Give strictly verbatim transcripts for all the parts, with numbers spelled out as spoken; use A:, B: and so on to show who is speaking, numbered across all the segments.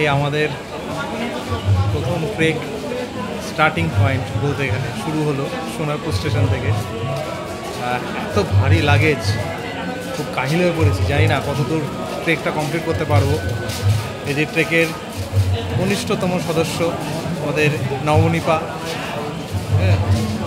A: আমাদের প্রথম trek starting point বলতে গেলে শুরু হলো সোনারপুর স্টেশন থেকে। এত ভারী লাগেজ, খুব কাহিল হয়ে পড়েছি, জানি না কতদূর ট্রেকটা কমপ্লিট করতে পারবো। এই যে ট্রেকের কনিষ্ঠতম সদস্য আমাদের নবনীপা, হ্যাঁ,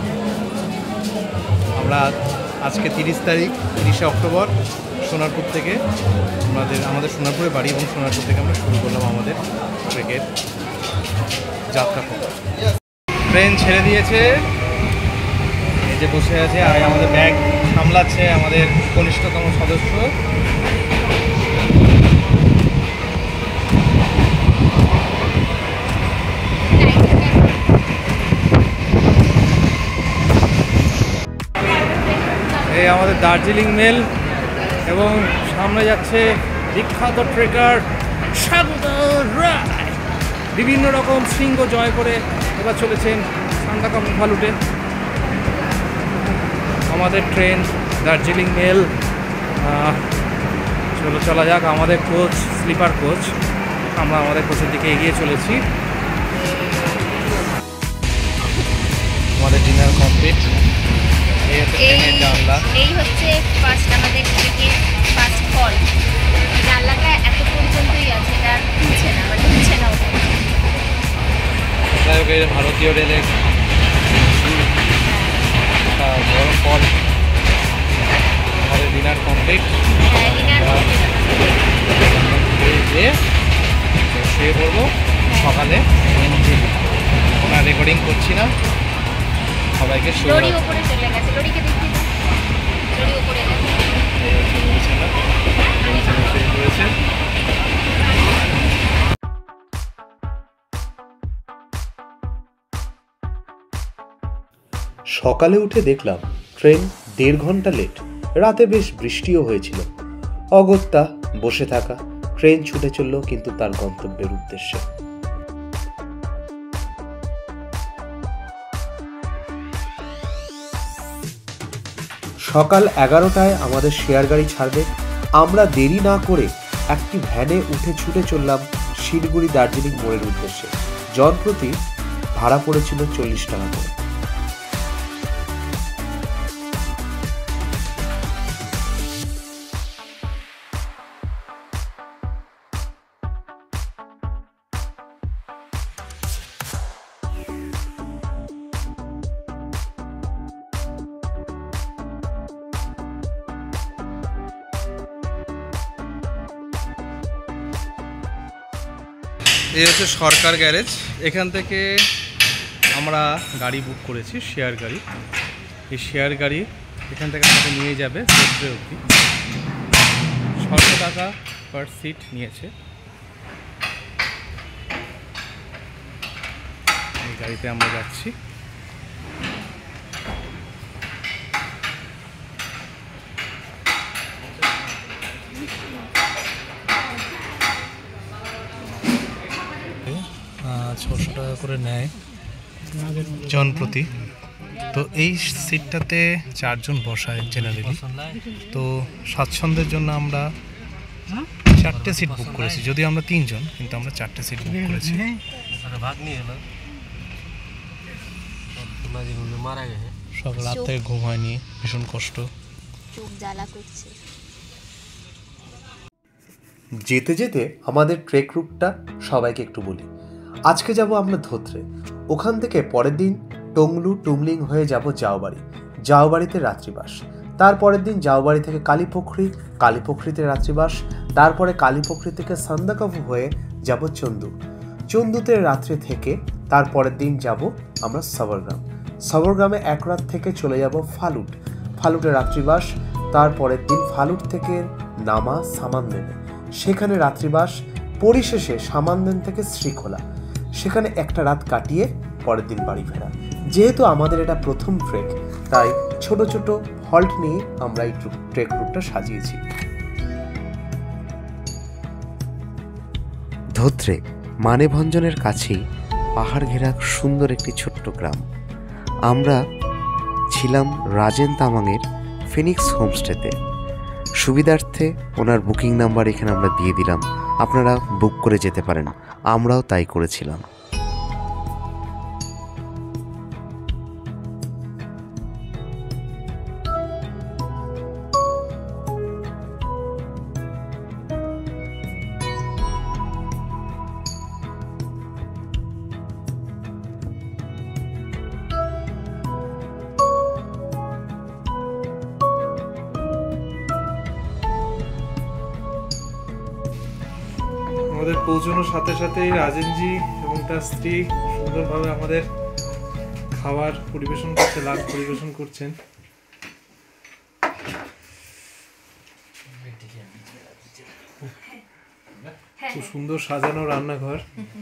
A: আমরা আজকে তিরিশ তারিখ তিরিশে অক্টোবর সোনারপুর থেকে আমাদের আমাদের সোনারপুরে বাড়ি এবং সোনারপুর থেকে আমরা শুরু করলাম আমাদের ট্রেকের যাত্রা পথ। ট্রেন ছেড়ে দিয়েছে, এই যে বসে আছে আর আমাদের ব্যাগ সামলাচ্ছে আমাদের কনিষ্ঠতম সদস্য। এই আমাদের দার্জিলিং মেল এবং সামনে যাচ্ছে বিখ্যাত ট্রেকার সাগর রায়। বিভিন্ন রকম শৃঙ্গ জয় করে এবার চলেছেন সান্দাকফু ফালুটে। আমাদের ট্রেন দার্জিলিং মেল চলো চলা যাক। আমাদের কোচ স্লিপার কোচ, আমরা আমাদের কোচের দিকে এগিয়ে চলেছি। আমাদের ডিনার কমপ্লিট।
B: এই হচ্ছে ফার্স্ট আমাদের ট্রেকের ফার্স্ট ফল। জানলাটা এত পর্যন্তই আছে, এটা আর খুলছে না, মানে খুলছে না ওটা।
A: ভারতীয় রেলের বড় ফল। আমাদের ডিনার কমপ্লিট। শুয়ে পড়বো সকালে। ওনার রেকর্ডিং করছি না, সবাইকে
B: লরি উপরে চলে গেছে, লরিকে দেখি লরি উপরে গেছে।
C: সকালে উঠে দেখলাম ট্রেন দেড় ঘন্টা লেট। রাতে বেশ বৃষ্টিও হয়েছিল। অগত্যা বসে থাকা, ট্রেন ছুটে চলল কিন্তু তার গন্তব্যের উদ্দেশ্যে। সকাল এগারোটায় আমাদের শেয়ার গাড়ি ছাড়বে। আমরা দেরি না করে একটি ভ্যানে উঠে ছুটে চললাম শিলিগুড়ি দার্জিলিং মোড়ের উদ্দেশ্যে। জনপ্রতি ভাড়া পড়েছিল চল্লিশ টাকা করে।
A: এই হচ্ছে সরকার গ্যারেজ। এখান থেকে আমরা গাড়ি বুক করেছি, শেয়ার গাড়ি। এই শেয়ার গাড়ি এখান থেকে আমাকে নিয়ে যাবে সেক্টরে অবধি। ছশো টাকা পার সিট নিয়েছে। এই গাড়িতে আমরা যাচ্ছি। ছশো টাকা করে নেয় জনপ্রতি। তো এই সিটটাতে চারজন বসায় জেনারেলি। তো স্বাচ্ছন্দ্যের জন্য আমরা চারটে সিট বুক করেছি, যদিও আমরা তিনজন, কিন্তু আমরা চারটে সিট বুক করেছি। সকাল রাত থেকে ঘুম হয়নি, ভীষণ কষ্ট,
B: চোখ জ্বালা করছে।
C: যেতে যেতে আমাদের ট্রেক রুটটা সবাইকে একটু বলি। আজকে যাব আমরা ধোত্রে। ওখান থেকে পরের দিন টংলু টুমলিং হয়ে যাব জাওবাড়ি। জাওবাড়িতে রাত্রিবাস। তারপরের দিন জাওবাড়ি থেকে কালীপুখরি, কালীপুখরিতে রাত্রিবাস। তারপরে কালীপুখরি থেকে সান্দাকফু হয়ে যাব চন্দু। চন্দুতে রাত্রে থেকে তারপরের দিন যাব আমরা সাবরগ্রাম। সাবরগ্রামে এক রাত থেকে চলে যাব ফালুট। ফালুটে রাত্রিবাস। তারপরের দিন ফালুট থেকে নামা সামানদেনে, সেখানে রাত্রিবাস। পরিশেষে সামানদেন থেকে শ্রীখোলা, সেখানে একটা রাত কাটিয়ে পরের দিন বাড়ি ফেরা। যেহেতু আমাদের এটা প্রথম ট্রেক, তাই ছোট ছোট হল্ট নিয়ে আমরা এই ট্রেক রুটটা সাজিয়েছি। ধোত্রে মানেভঞ্জনের কাছেই পাহাড় ঘেরা সুন্দর একটি ছোট্ট গ্রাম। আমরা ছিলাম রাজেন তামাংয়ের ফিনিক্স হোমস্টেতে। সুবিধার্থে ওনার বুকিং নাম্বার এখানে আমরা দিয়ে দিলাম, আপনারা বুক করে যেতে পারেন। আমরাও তাই করেছিলাম।
A: আমাদের পৌঁছানোর সাথে সাথেই রাজেনজি এবং তার স্ত্রী সুন্দরভাবে আমাদের খাবার পরিবেশন করছে, লাঞ্চ পরিবেশন করছেন। খুব সুন্দর সাজানো রান্নাঘর।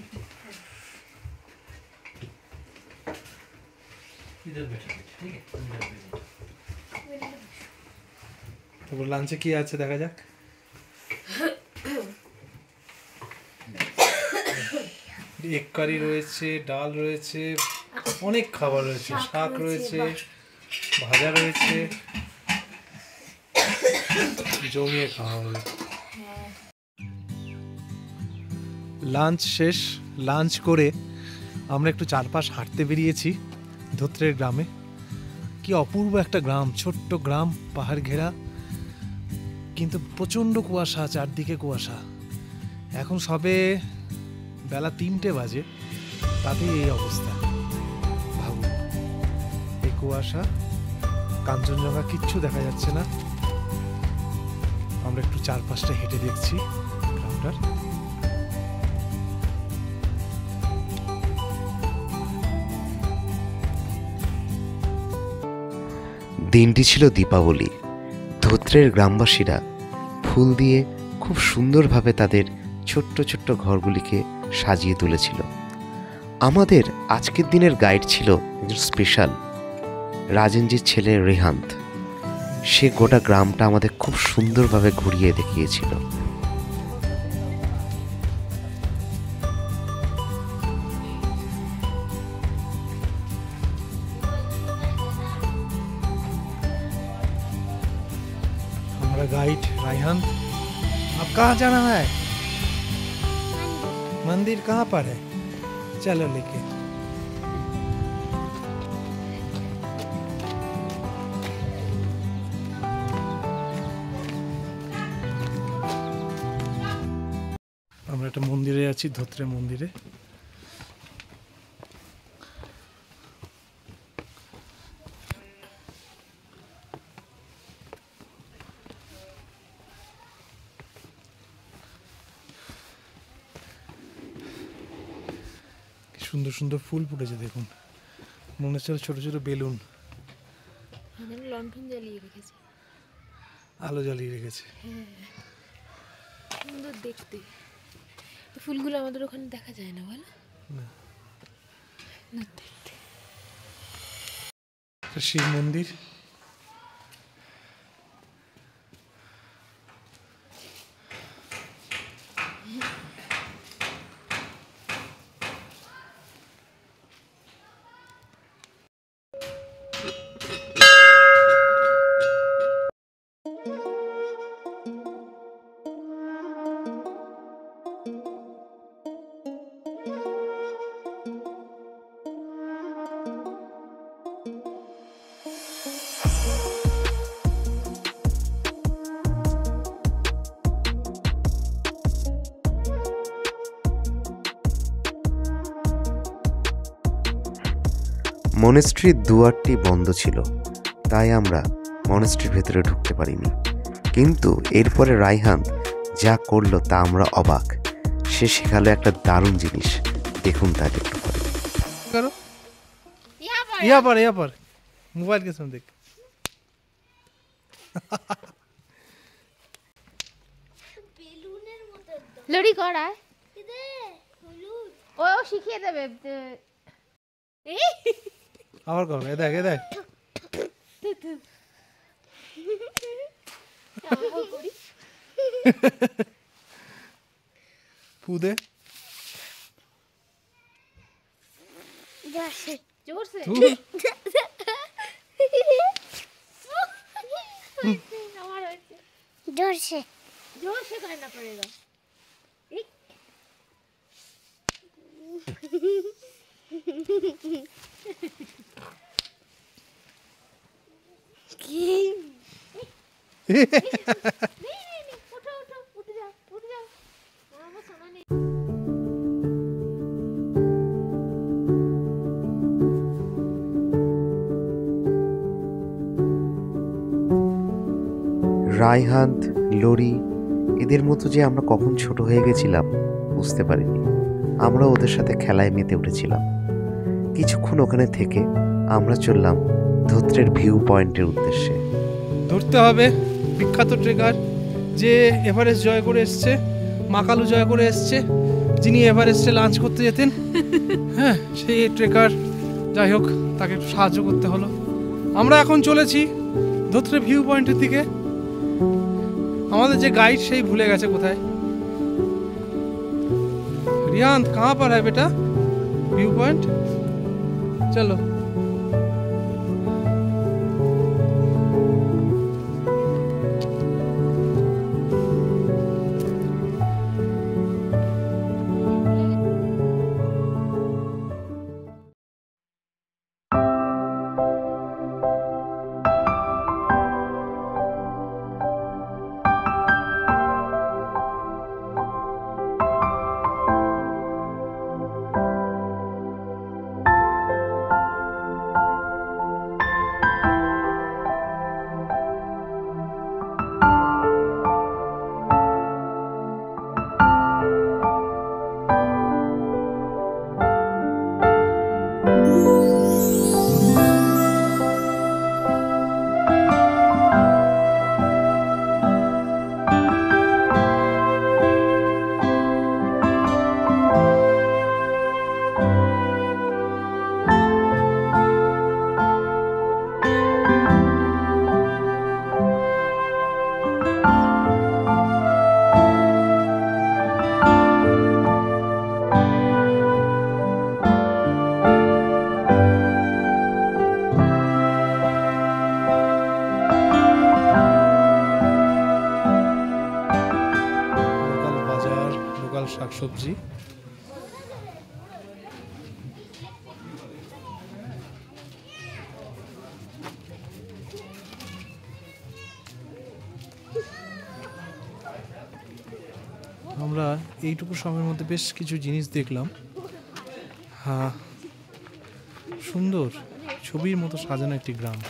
A: তারপর লাঞ্চে কি আছে দেখা যাক। এগ কারি রয়েছে, ডাল রয়েছে, অনেক খাবার রয়েছে, শাক রয়েছে, ভাজা রয়েছে, জমিয়ে খাওয়া হবে। লাঞ্চ শেষ। লাঞ্চ করে আমরা একটু চারপাশ হাঁটতে বেরিয়েছি ধোত্রের গ্রামে। কি অপূর্ব একটা গ্রাম, ছোট্ট গ্রাম, পাহাড় ঘেরা, কিন্তু প্রচণ্ড কুয়াশা, চারদিকে কুয়াশা। এখন সবে বেলা তিনটে বাজে, তাতেই এই অবস্থা। ভাবুন, এই কুয়াশা, কাঞ্চনজঙ্ঘা কিচ্ছু দেখা যাচ্ছে না। আমরা একটু চারপাশটা হেঁটে দেখছি গ্রামটার।
C: দিনটি ছিল দীপাবলি। ধোত্রের গ্রামবাসীরা ফুল দিয়ে খুব সুন্দরভাবে তাদের ছোট্ট ছোট্ট ঘরগুলিকে সাজিয়ে তুলেছিল। আমাদের আজকের দিনের গাইড ছিল একজন স্পেশাল, রাজেনজির ছেলে রেহান্ত। সে গোটা গ্রামটা আমাদের খুব সুন্দরভাবে ঘুরিয়ে দেখিয়েছিল।
A: हमारा गाइड रायहान, अब कहाँ जाना है? मंदिर कहाँ पर है? चलो लेके। আমরা একটা মন্দিরে আছি, ধোত্রে মন্দিরে। সুন্দর সুন্দর ফুল ফুটেছে দেখুন, মনে হচ্ছে ছোট ছোট বেলুন।
B: লণ্ঠন জ্বালিয়ে রেখেছে,
A: আলো জ্বালিয়ে রেখেছে।
B: সুন্দর দেখতে। ফুলগুলো আমাদের ওখানে দেখা যায় না, বলো?
A: শিব মন্দির।
C: মনেস্ট্রির দুয়ারটি বন্ধ ছিল, তাই আমরা মনেস্ট্রির ভেতরে ঢুকতে পারিনি। কিন্তু এরপরে রায়হান যা করলো তা আমরা অবাক। সে শেখালো একটা দারুণ জিনিস, দেখুন তাকে একটু পরে।
A: करो यहाँ पर यहाँ पर मोबाइल के सामने देख।
B: লড়ি করা ও শিখিয়ে দেবে।
A: আবার করো, এ দেখ এ দেখ। ফু দে
B: জোরসে জোরসে। जोर से जोर से करना पड़ेगा। एक
C: রায়হান, লরি এদের মতো যে আমরা কখন ছোট হয়ে গেছিলাম বুঝতে পারিনি। আমরা ওদের সাথে খেলায় মেতে উঠেছিলাম। কিছুক্ষণ ওখানে থেকে আমরা চললাম ধোত্রের ভিউ পয়েন্টের উদ্দেশ্যে।
A: ধরতে হবে বিখ্যাত ট্রেকার যে এভারেস্ট জয় করে এসছে, মাকালু জয় করে এসছে, যিনি এভারেস্টে লাঞ্চ করতে যেতেন। হ্যাঁ, সেই ট্রেকার। যাই হোক, তাকে একটু সাহায্য করতে হলো। আমরা এখন চলেছি ধোত্রে ভিউ পয়েন্টের দিকে। আমাদের যে গাইড সেই ভুলে গেছে কোথায়। রিয়ান, কাহা पर है बेटा व्यू पॉइंट? चलो। শাকসবজি। আমরা এইটুকু সময়ের মধ্যে বেশ কিছু জিনিস দেখলাম। হ্যাঁ, সুন্দর ছবির মতো সাজানো একটি গ্রাম।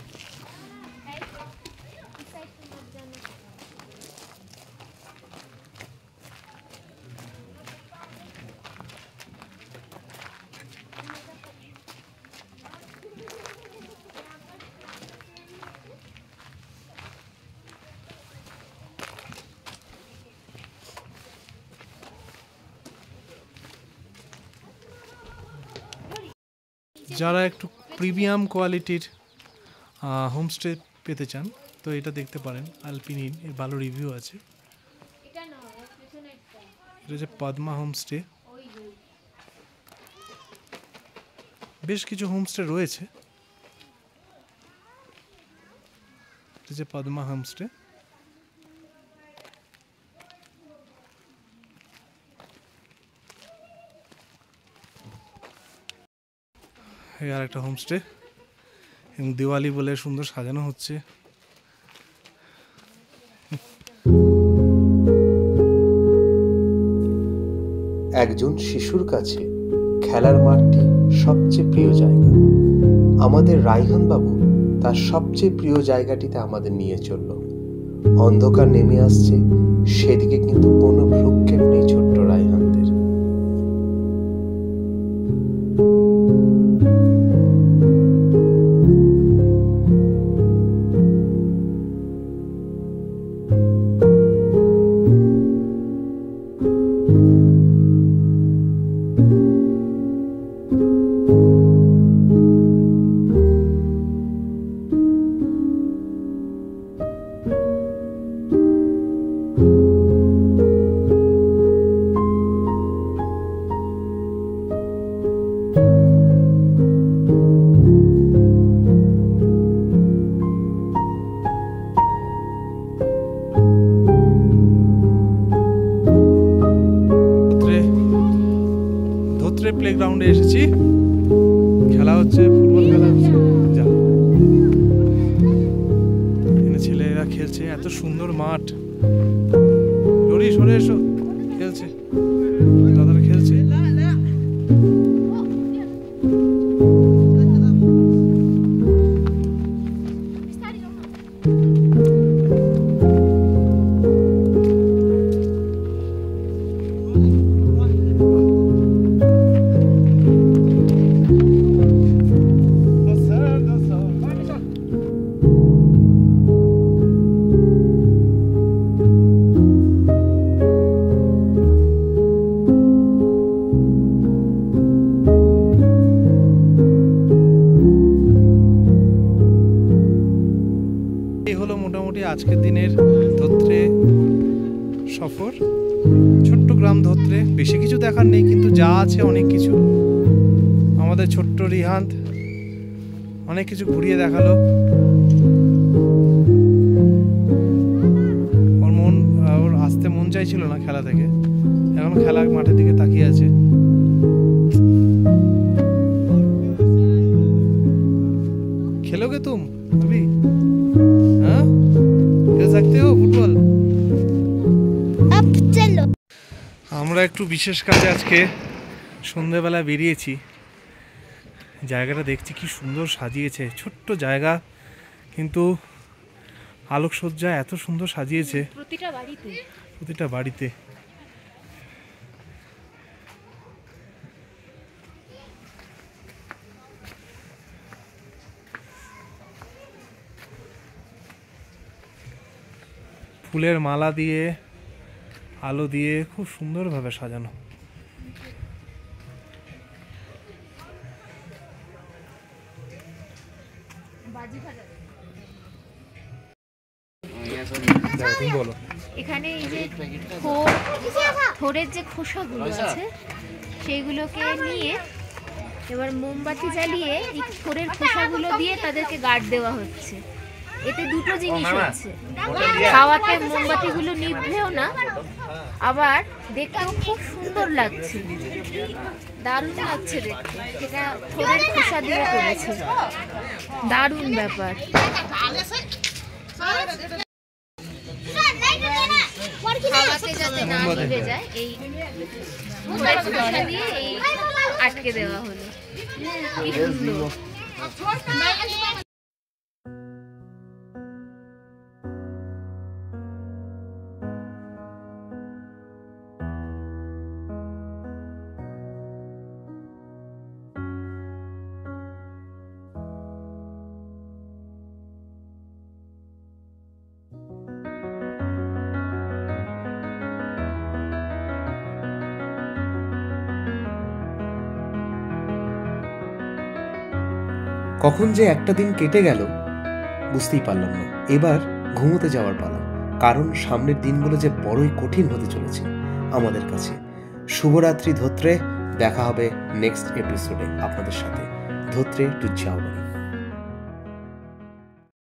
A: যারা একটু প্রিমিয়াম কোয়ালিটির হোমস্টে পেতে চান তো এটা দেখতে পারেন। আলপিনিন এর ভালো রিভিউ আছে। এটা হচ্ছে পদ্মা হোমস্টে। বেশ কিছু হোমস্টে রয়েছে। এটা হচ্ছে পদ্মা হোমস্টে। আর একটা হোমস্টে এবং দিওয়ালি বলে সুন্দর সাজানো হচ্ছে।
C: একজন শিশুর কাছে খেলার মাঠটি সবচেয়ে প্রিয় জায়গা। আমাদের রায়হান বাবু তার সবচেয়ে প্রিয় জায়গাটিতে আমাদের নিয়ে চলল। অন্ধকার নেমে আসছে, সেদিকে কিন্তু কোনো ভ্রুক্ষেপ নেই ছোট্ট রায়হানদের।
A: হচ্ছে, ফুটবল খেলা হচ্ছে। যা, এখানে ছেলেরা খেলছে, এত সুন্দর মাঠ। ডরি সরে এসো, খেলছে, দাদারা খেলছে। এই হলো মোটামুটি আজকের দিনের ধোত্রে সফর। ছোট্ট গ্রাম ধোত্রে, বেশি কিছু দেখার নেই, কিন্তু যা আছে অনেক কিছু। আমাদের ছোট্ট রিহান্ত অনেক কিছু ঘুরিয়ে দেখালো। ওর মন, ওর আসতে মন চাইছিল না খেলা থেকে, এখন খেলা মাঠের দিকে তাকিয়ে আছে। খেলোগে তুম अभी? हाँ, खेल सकते हो फुटबल?
B: अब चलो।
A: আমরা একটু বিশেষ কাজে আজকে সন্ধ্যেবেলা বেরিয়েছি। জায়গাটা দেখছি কি সুন্দর সাজিয়েছে, ছোট্ট জায়গা কিন্তু আলোকসজ্জা এত সুন্দর সাজিয়েছে
B: প্রতিটা বাড়িতে
A: প্রতিটা বাড়িতে। ফুলের মালা দিয়ে, আলো দিয়ে খুব সুন্দরভাবে সাজানো। বলো,
B: এখানে এই যে থোর, থোরের যে খোসাগুলো আছে সেইগুলোকে নিয়ে এবার মোমবাতি জ্বালিয়ে এই থোরের খোসাগুলো দিয়ে তাদেরকে গার্ড দেওয়া হচ্ছে। এতে দুটো জিনিস হচ্ছে, খাওয়াতে মোমবাতিগুলো নিভবেও না, আবার দেখতেও খুব সুন্দর লাগছে, দারুণ লাগছে দেখতে। এটা থোরের খোসা দিয়ে করেছে, দারুণ ব্যাপার। খাওয়াতে যাতে না নিভে যায় এই থোরের খোসা দিয়ে এই আটকে দেওয়া হলো। কি সুন্দর।
C: কখন যে একটা দিন কেটে গেল বুঝতেই পারলাম না। এবার ঘুমোতে যাওয়ার পালা, কারণ সামনের দিনগুলো যে বড়ই কঠিন হতে চলেছে আমাদের কাছে। শুভরাত্রি ধোত্রে, দেখা হবে নেক্সট এপিসোডে আপনাদের সাথে। ধোত্রে টু জাউবাড়ি।